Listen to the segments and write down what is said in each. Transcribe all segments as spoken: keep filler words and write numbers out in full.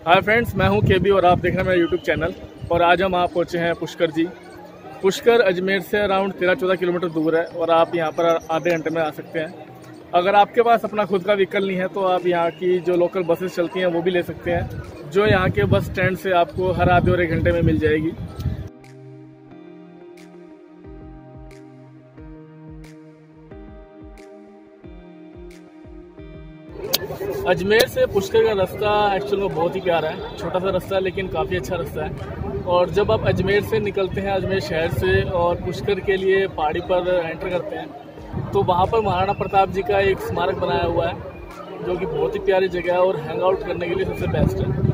Hi friends, मैं हूं केबी और आप देख रहे हैं मेरा यूट्यूब चैनल। और आज हम आप पहुंचे हैं पुष्कर जी। पुष्कर अजमेर से अराउंड तेरह चौदह किलोमीटर दूर है और आप यहां पर आधे घंटे में आ सकते हैं। अगर आपके पास अपना खुद का व्हीकल नहीं है तो आप यहां की जो लोकल बसेस चलती हैं वो भी ले सकते हैं, जो यहां के बस स्टैंड से आपको हर आधे और एक घंटे में मिल जाएगी। अजमेर से पुष्कर का रास्ता एक्चुअल में बहुत ही प्यारा है। छोटा सा रास्ता है लेकिन काफ़ी अच्छा रास्ता है। और जब आप अजमेर से निकलते हैं, अजमेर शहर से, और पुष्कर के लिए पहाड़ी पर एंटर करते हैं तो वहाँ पर महाराणा प्रताप जी का एक स्मारक बनाया हुआ है जो कि बहुत ही प्यारी जगह है और हैंग आउट करने के लिए सबसे बेस्ट है।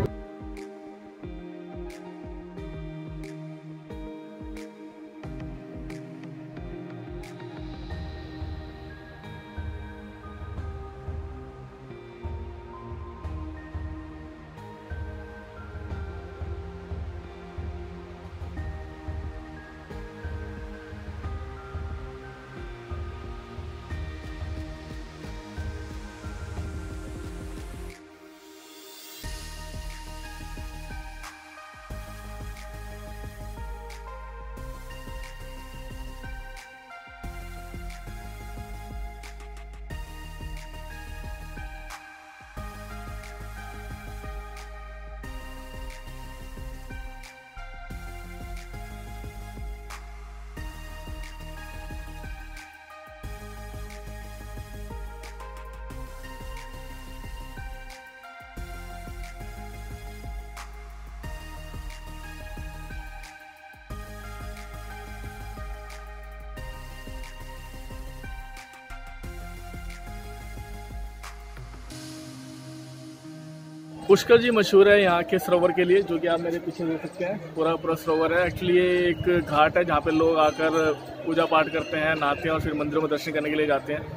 पुष्कर जी मशहूर है यहाँ के सरोवर के लिए, जो कि आप मेरे पीछे देख सकते हैं। पूरा पूरा सरोवर है। एक्चुअली ये एक घाट है जहाँ पे लोग आकर पूजा पाठ करते हैं, नहाते हैं और फिर मंदिरों में दर्शन करने के लिए जाते हैं।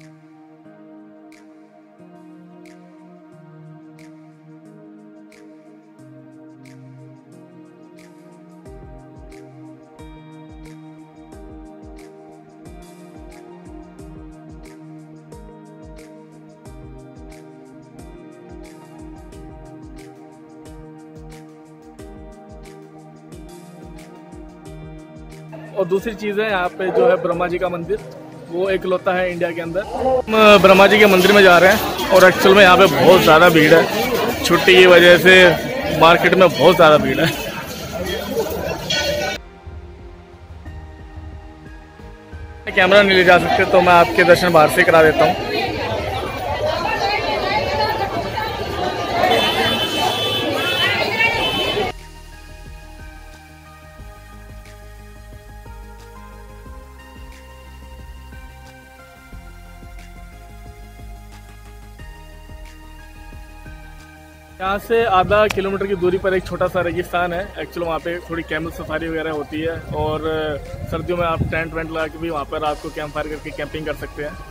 और दूसरी चीज़ है यहाँ पे जो है ब्रह्मा जी का मंदिर, वो एकलौता है इंडिया के अंदर। हम ब्रह्मा जी के मंदिर में जा रहे हैं और एक्चुअल में यहाँ पे बहुत ज़्यादा भीड़ है। छुट्टी की वजह से मार्केट में बहुत ज़्यादा भीड़ है। कैमरा नहीं ले जा सकते तो मैं आपके दर्शन बाहर से करा देता हूँ। यहाँ से आधा किलोमीटर की दूरी पर एक छोटा सा रेगिस्तान है। एक्चुअली वहाँ पे थोड़ी कैमल सफारी वगैरह होती है और सर्दियों में आप टेंट वेंट लगा के भी वहाँ पर रात को कैंप फायर करके कैंपिंग कर सकते हैं।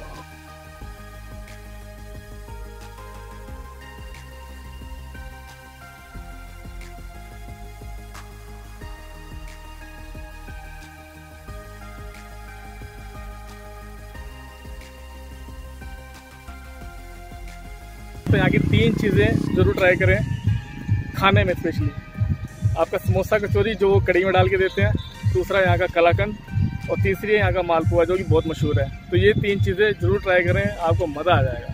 तो यहाँ की तीन चीज़ें ज़रूर ट्राई करें खाने में, स्पेशली आपका समोसा कचौरी जो वो कढ़ी में डाल के देते हैं, दूसरा यहाँ का कलाकंद, और तीसरी है यहाँ का मालपुआ जो कि बहुत मशहूर है। तो ये तीन चीज़ें ज़रूर ट्राई करें, आपको मज़ा आ जाएगा।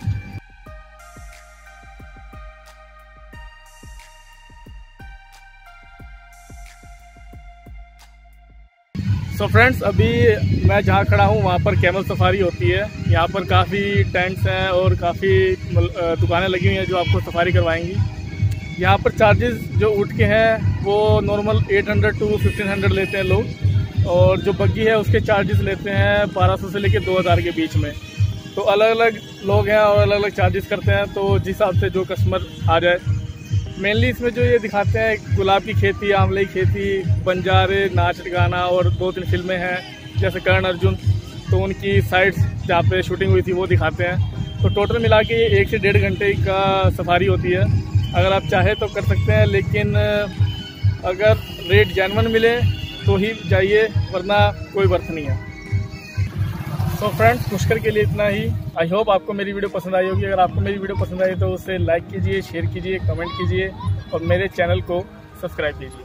सो फ्रेंड्स, अभी मैं जहाँ खड़ा हूँ वहाँ पर कैमल सफारी होती है। यहाँ पर काफ़ी टेंट्स हैं और काफ़ी दुकानें लगी हुई हैं जो आपको सफारी करवाएंगी। यहाँ पर चार्जेस जो ऊँट के हैं वो नॉर्मल आठ सौ टू पंद्रह सौ लेते हैं लोग, और जो बग्गी है उसके चार्जेस लेते हैं बारह सौ से लेकर दो हज़ार के बीच में। तो अलग अलग लोग हैं और अलग अलग चार्जेस करते हैं, तो जिस हिसाब से जो कस्टमर आ जाए। मेनली इसमें जो ये दिखाते हैं गुलाब की खेती, आंवले की खेती, बंजारे, नाच गाना, और दो तीन फिल्में हैं जैसे करण अर्जुन, तो उनकी साइट्स जहाँ पे शूटिंग हुई थी वो दिखाते हैं। तो टोटल मिला के एक से डेढ़ घंटे का सफारी होती है। अगर आप चाहें तो कर सकते हैं, लेकिन अगर रेट जेन्युइन मिले तो ही जाइए, वरना कोई वर्थ नहीं है। सो फ्रेंड्स, पुष्कर के लिए इतना ही। आई होप आपको मेरी वीडियो पसंद आई होगी। अगर आपको मेरी वीडियो पसंद आई तो उसे लाइक कीजिए, शेयर कीजिए, कमेंट कीजिए और मेरे चैनल को सब्सक्राइब कीजिए।